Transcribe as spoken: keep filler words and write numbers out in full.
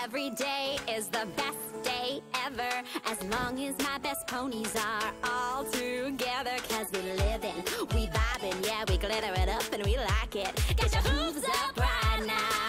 Every day is the best day ever, as long as my best ponies are all together. Cause we livin', we vibin', yeah, we glitter it up and we like it. Get your hooves up right now.